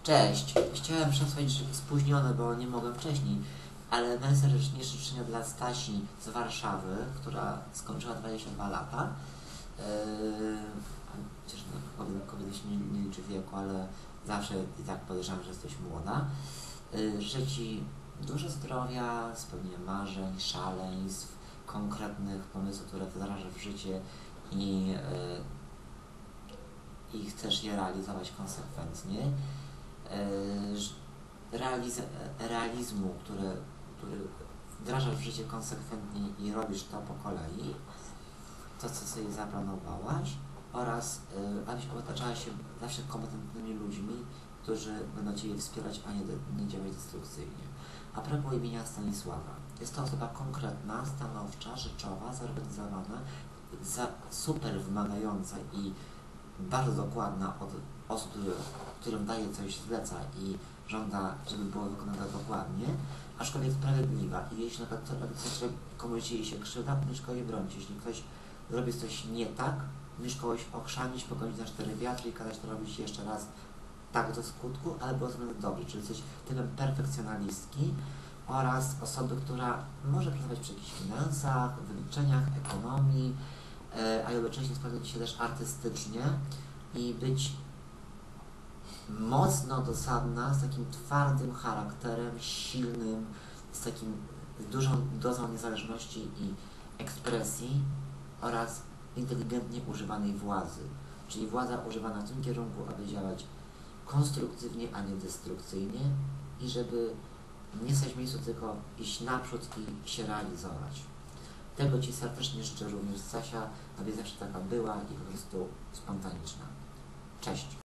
Cześć, chciałem przesłać spóźnione, bo nie mogłem wcześniej, ale najserdeczniejsze życzenia dla Stasi z Warszawy, która skończyła 22 lata. Chociaż kobieta się nie liczy wieku, ale zawsze i tak podejrzewam, że jesteś młoda. Życzę Ci dużo zdrowia, spełnienia marzeń, szaleństw, konkretnych pomysłów, które wdrażasz w życie i chcesz je realizować konsekwentnie. Realizmu, który wdrażasz w życie konsekwentnie i robisz to po kolei, to co sobie zaplanowałaś, oraz abyś otaczała się zawsze kompetentnymi ludźmi, którzy będą Cię wspierać, a nie działać destrukcyjnie. A propos imienia Stanisława, jest to osoba konkretna, stanowcza, rzeczowa, zorganizowana, super wymagająca i bardzo dokładna od osób, którym daje coś, zleca i żąda, żeby było wykonane dokładnie, aczkolwiek sprawiedliwa. I jeśli na przykład coś komuś dzieje się krzywda, umiesz kogoś bronić. Jeśli ktoś zrobi coś nie tak, umiesz kogoś ochrzanić, pogonić na 4 wiatry i kazać to robić jeszcze raz tak do skutku, ale było zrobione dobrze. Czyli jesteś typem perfekcjonalistki oraz osoby, która może pracować przy jakichś finansach, wyliczeniach, ekonomii, a jednocześnie sprawdzić się też artystycznie i być mocno dosadna, z takim twardym charakterem, silnym, z takim dużą dozą niezależności i ekspresji oraz inteligentnie używanej władzy. Czyli władza używana w tym kierunku, aby działać konstruktywnie, a nie destrukcyjnie i żeby nie stać w miejscu, tylko iść naprzód i się realizować. Tego Ci serdecznie życzę również, Stasia, aby zawsze taka była i po prostu spontaniczna. Cześć!